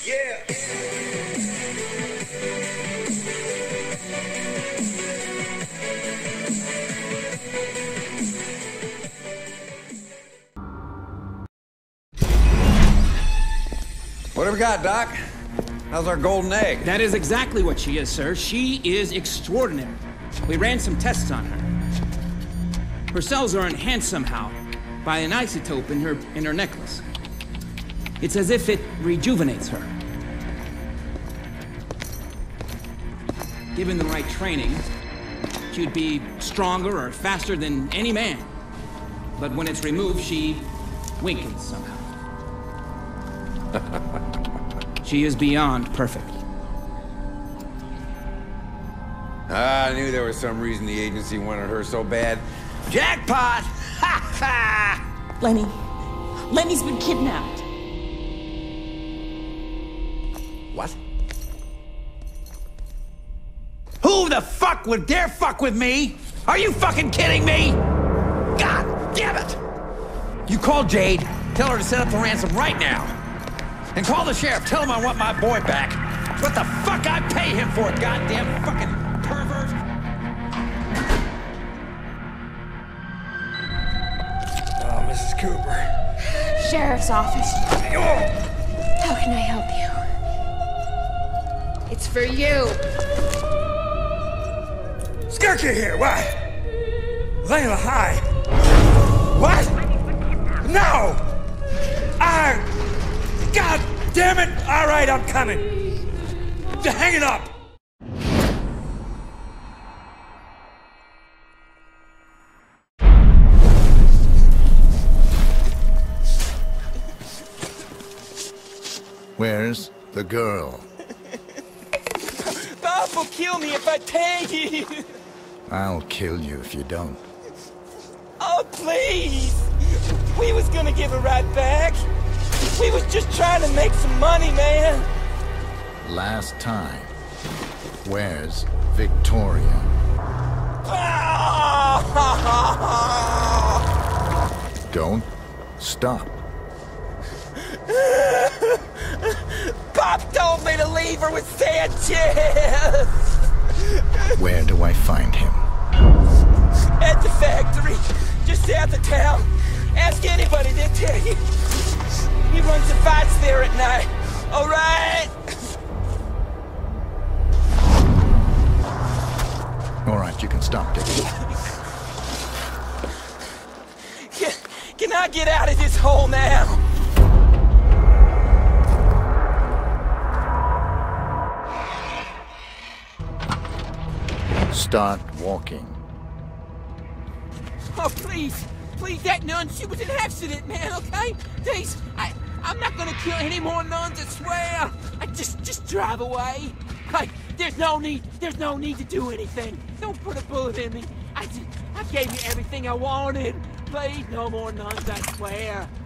What have we got, Doc? How's our golden egg? That is exactly what she is, sir. She is extraordinary. We ran some tests on her. Her cells are enhanced somehow by an isotope in her necklace. It's as if it rejuvenates her. Given the right training, she'd be stronger or faster than any man. But when it's removed, she weakens somehow. She is beyond perfect. I knew there was some reason the agency wanted her so bad. Jackpot! Ha ha! Lenny's been kidnapped. What? Who the fuck would dare fuck with me? Are you fucking kidding me? God damn it! You call Jade, tell her to set up the ransom right now. And call the sheriff, tell him I want my boy back. What the fuck I pay him for, goddamn fucking pervert? Oh, Mrs. Cooper. Sheriff's office. How can I help you? It's for you. Skirky here, what? Layla, hi. What? No! God damn it! All right, I'm coming. Hang it up! Where's the girl? Bob will kill me if I pay you. I'll kill you if you don't. Oh, please! We was gonna give her right back. We was just trying to make some money, man. Last time. Where's Victoria? Don't stop. Pop told me to leave her with Sanchez. Where do I find him? At the factory, just south of town. Ask anybody, they'll tell you. He runs the fights there at night. All right? All right, you can stop, Dick. Can I get out of this hole now? Start walking. Oh, please. Please, that nun, she was an accident, man, okay? Please, I'm not gonna kill any more nuns, I swear. I just drive away. Like, there's no need to do anything. Don't put a bullet in me. I gave you everything I wanted. Please, no more nuns, I swear.